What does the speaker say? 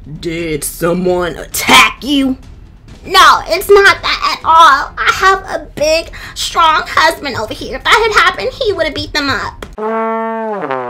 Did someone attack you? No, it's not that at all. I have a big, strong husband over here. If that had happened, he would have beat them up.